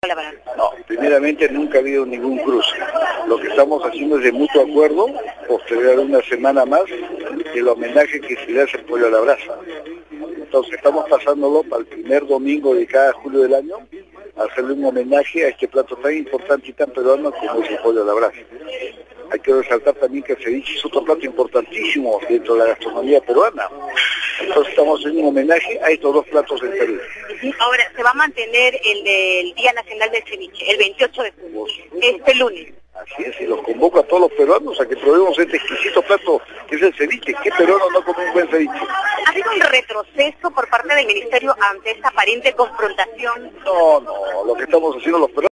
No, primeramente nunca ha habido ningún cruce. Lo que estamos haciendo es de mutuo acuerdo, postergar una semana más el homenaje que se le hace al pollo a la brasa. Entonces estamos pasándolo para el primer domingo de cada julio del año, a hacerle un homenaje a este plato tan importante y tan peruano como es el pollo a la brasa. Hay que resaltar también que el ceviche es otro plato importantísimo dentro de la gastronomía peruana. Entonces estamos haciendo un homenaje a estos dos platos del Perú. Ahora, se va a mantener el del Día Nacional del Ceviche, el 28 de julio, este lunes. Así es, y los convoco a todos los peruanos a que probemos este exquisito plato que es el ceviche. ¿Qué peruano no come un buen ceviche? ¿Ha habido un retroceso por parte del Ministerio ante esta aparente confrontación? No, lo que estamos haciendo los peruanos